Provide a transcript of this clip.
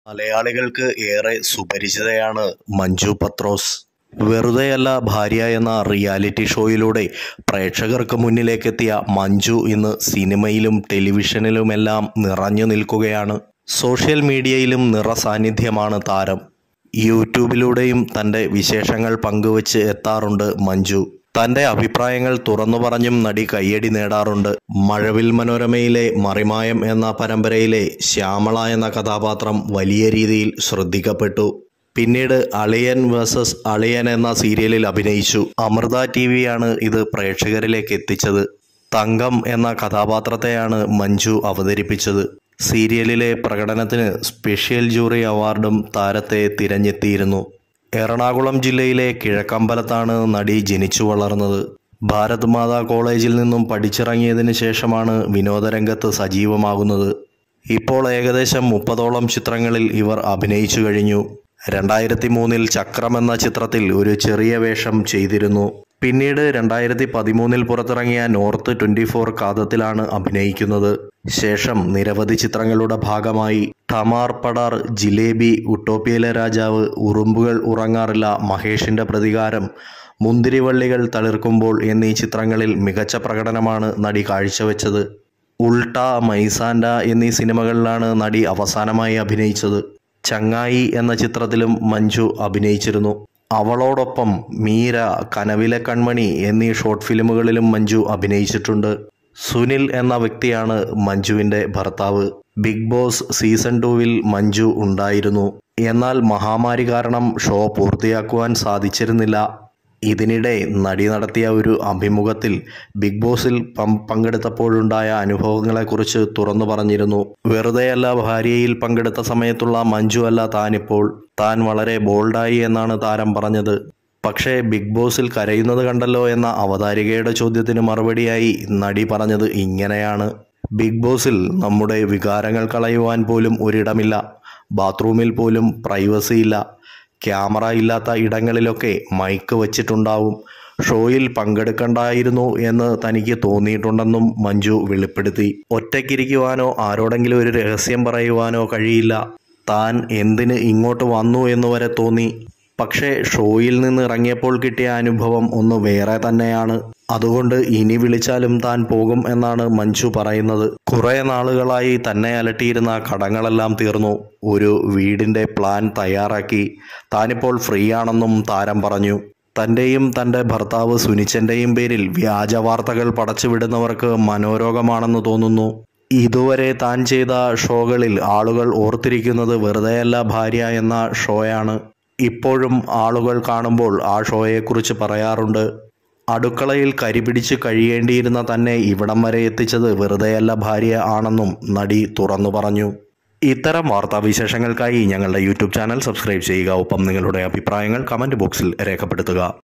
മലയാളികൾക്ക് ഏറെ സുപരിചിതയാണ് മഞ്ജു പത്രോസ്. വെറുതെയല്ല ഭാര്യ എന്ന റിയാലിറ്റി ഷോയിലൂടെ പ്രേക്ഷകർക്ക് മുന്നിലേക്കെത്തിയ മഞ്ജു ഇന്ന് സിനിമയിലും ടെലിവിഷനിലുമെല്ലാം നിറഞ്ഞു നിൽക്കുകയാണ്. സോഷ്യൽ മീഡിയയിലും നിറസാന്നിധ്യമാണ് താരം. യൂട്യൂബിലൂടെയും തൻ്റെ വിശേഷങ്ങൾ പങ്കുവച്ച് എത്താറുണ്ട് മഞ്ജു. തൻ്റെ അഭിപ്രായങ്ങൾ തുറന്നു പറഞ്ഞും നടി കയ്യടി നേടാറുണ്ട്. മഴവിൽ മനോരമയിലെ മറിമായം എന്ന പരമ്പരയിലെ ശ്യാമള എന്ന കഥാപാത്രം വലിയ രീതിയിൽ ശ്രദ്ധിക്കപ്പെട്ടു. പിന്നീട് അളിയൻ വേഴ്സസ് അളിയൻ എന്ന സീരിയലിൽ അഭിനയിച്ചു. അമൃത ടിവിയാണ് ഇത് പ്രേക്ഷകരിലേക്ക് എത്തിച്ചത്. തങ്കം എന്ന കഥാപാത്രത്തെയാണ് മഞ്ജു അവതരിപ്പിച്ചത്. സീരിയലിലെ പ്രകടനത്തിന് സ്പെഷ്യൽ ജൂറി അവാർഡും താരത്തെ തിരഞ്ഞെത്തിയിരുന്നു. എറണാകുളം ജില്ലയിലെ കിഴക്കമ്പലത്താണ് നടി ജനിച്ചു വളർന്നത്. ഭാരത് മാതാ കോളേജിൽ നിന്നും പഠിച്ചിറങ്ങിയതിന് ശേഷമാണ് വിനോദരംഗത്ത് സജീവമാകുന്നത്. ഇപ്പോൾ ഏകദേശം 30ഓളം ചിത്രങ്ങളിൽ ഇവർ അഭിനയിച്ചു കഴിഞ്ഞു. 2003 ചക്രം എന്ന ചിത്രത്തിൽ ഒരു ചെറിയ വേഷം ചെയ്തിരുന്നു. പിന്നീട് 2013 പുറത്തിറങ്ങിയ നോർത്ത് 24 കാതത്തിലാണ് അഭിനയിക്കുന്നത്. ശേഷം നിരവധി ചിത്രങ്ങളുടെ ഭാഗമായി ഠമാർ പടാർ, ജിലേബി, ഉട്ടോപ്യയിലെ രാജാവ്, ഉറുമ്പുകൾ ഉറങ്ങാറില്ല, മഹേഷിന്റെ പ്രതികാരം, മുന്തിരിവള്ളികൾ തളിർക്കുമ്പോൾ എന്നീ ചിത്രങ്ങളിൽ മികച്ച പ്രകടനമാണ് നടി കാഴ്ചവെച്ചത്. ഉൾട്ട, മൈസാൻഡ എന്നീ സിനിമകളിലാണ് നടി അവസാനമായി അഭിനയിച്ചത്. ചങ്ങായി എന്ന ചിത്രത്തിലും മഞ്ജു അഭിനയിച്ചിരുന്നു. അവളോടൊപ്പം മീര, കനവിലെ കൺമണി എന്നീ ഷോർട്ട് ഫിലിമുകളിലും മഞ്ജു അഭിനയിച്ചിട്ടുണ്ട്. സുനിൽ എന്ന വ്യക്തിയാണ് മഞ്ജുവിൻ്റെ ഭർത്താവ്. ബിഗ് ബോസ് സീസൺ 2 മഞ്ജു ഉണ്ടായിരുന്നു. എന്നാൽ മഹാമാരി കാരണം ഷോ പൂർത്തിയാക്കുവാൻ സാധിച്ചിരുന്നില്ല. ഇതിനിടെ നടി നടത്തിയ ഒരു അഭിമുഖത്തിൽ ബിഗ് ബോസിൽ പങ്കെടുത്തപ്പോഴുണ്ടായ അനുഭവങ്ങളെക്കുറിച്ച് തുറന്നു പറഞ്ഞിരുന്നു. വെറുതെയല്ല ഭാര്യയിൽ പങ്കെടുത്ത സമയത്തുള്ള മഞ്ജു അല്ല താനിപ്പോൾ. താൻ വളരെ ബോൾഡായി എന്നാണ് താരം പറഞ്ഞത്. പക്ഷേ ബിഗ് ബോസിൽ കരയുന്നത് കണ്ടല്ലോ എന്ന അവതാരികയുടെ ചോദ്യത്തിന് മറുപടിയായി നടി പറഞ്ഞത് ഇങ്ങനെയാണ്: ബിഗ് ബോസിൽ നമ്മുടെ വികാരങ്ങൾ കളയുവാൻ പോലും ഒരിടമില്ല. ബാത്റൂമിൽ പോലും പ്രൈവസി ഇല്ല. ക്യാമറ ഇല്ലാത്ത ഇടങ്ങളിലൊക്കെ മൈക്ക് വച്ചിട്ടുണ്ടാവും. ഷോയിൽ പങ്കെടുക്കണ്ടായിരുന്നു എന്ന് തനിക്ക് തോന്നിയിട്ടുണ്ടെന്നും മഞ്ജു വെളിപ്പെടുത്തി. ഒറ്റയ്ക്കിരിക്കുവാനോ ആരോടെങ്കിലും ഒരു രഹസ്യം പറയുവാനോ കഴിയില്ല. താൻ എന്തിന് ഇങ്ങോട്ട് വന്നു എന്നുവരെ തോന്നി. പക്ഷേ ഷോയിൽ നിന്ന് ഇറങ്ങിയപ്പോൾ കിട്ടിയ അനുഭവം ഒന്ന് വേറെ തന്നെയാണ്. അതുകൊണ്ട് ഇനി വിളിച്ചാലും താൻ പോകും എന്നാണ് മഞ്ജു പറയുന്നത്. കുറേ നാളുകളായി തന്നെ അലട്ടിയിരുന്ന കടങ്ങളെല്ലാം തീർന്നു. ഒരു വീടിൻ്റെ പ്ലാൻ തയ്യാറാക്കി. താനിപ്പോൾ ഫ്രീ ആണെന്നും താരം പറഞ്ഞു. തൻ്റെയും തൻ്റെ ഭർത്താവ് സുനിച്ചൻ്റെയും പേരിൽ വ്യാജ വാർത്തകൾ പടച്ചുവിടുന്നവർക്ക് മനോരോഗമാണെന്ന് തോന്നുന്നു. ഇതുവരെ താൻ ചെയ്ത ഷോകളിൽ ആളുകൾ ഓർത്തിരിക്കുന്നത് വെറുതെയല്ല ഭാര്യ എന്ന ഷോയാണ്. ഇപ്പോഴും ആളുകൾ കാണുമ്പോൾ ആ ഷോയെക്കുറിച്ച് പറയാറുണ്ട്. അടുക്കളയിൽ കരിപിടിച്ച് കഴിയേണ്ടിയിരുന്ന തന്നെ ഇവിടം വരെ എത്തിച്ചത് വെറുതെയല്ല ഭാര്യ ആണെന്നും നടി തുറന്നു പറഞ്ഞു. ഇത്തരം വാർത്താവിശേഷങ്ങൾക്കായി ഞങ്ങളുടെ യൂട്യൂബ് ചാനൽ സബ്സ്ക്രൈബ് ചെയ്യുക. ഒപ്പം നിങ്ങളുടെ അഭിപ്രായങ്ങൾ കമൻറ്റ് ബോക്സിൽ രേഖപ്പെടുത്തുക.